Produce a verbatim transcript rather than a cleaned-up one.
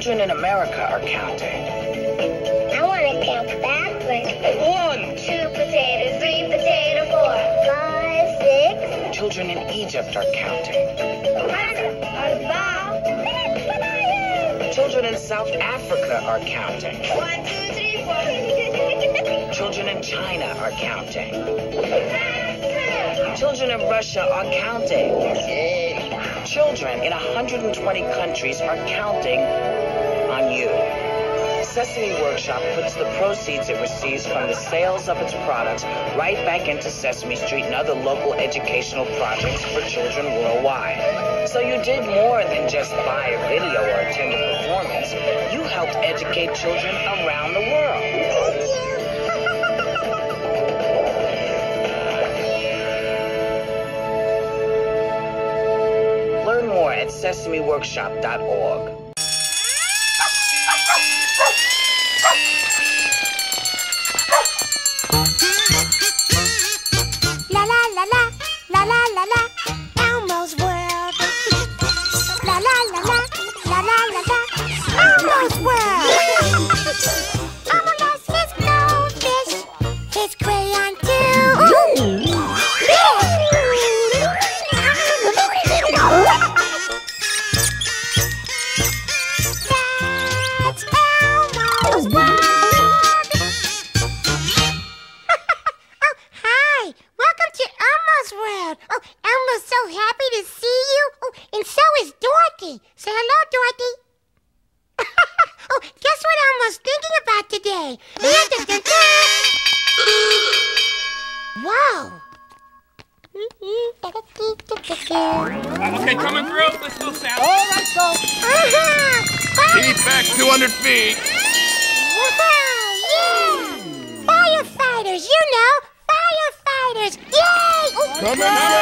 Children in America are counting. I want to count backwards. One. Two potato, three potato, four, five, six. Children in Egypt are counting. Children in South Africa are counting. One, two, three, four. Children in China are counting. Children in Russia are counting. Children in one hundred twenty countries are counting on you. Sesame Workshop puts the proceeds it receives from the sales of its products right back into Sesame Street and other local educational projects for children worldwide. So you did more than just buy a video or attend a performance. You helped educate children around the world. Learn more at sesame workshop dot org. La la la la, la la la la, Elmo's world. La la la la, la la la la, Elmo's world. Elmo lost his goldfish, his crayon too. That's Elmo's world. World. Oh, Elmo's so happy to see you. Oh, and so is Dorothy. Say hello, Dorothy. Oh, guess what Elmo's thinking about today? Whoa. Okay, coming through. Let's go south. All right, go. Uh-huh. Keep back two hundred feet. Wow, yeah. Firefighters, you know. Firefighters. Yay! Oh, Coming up.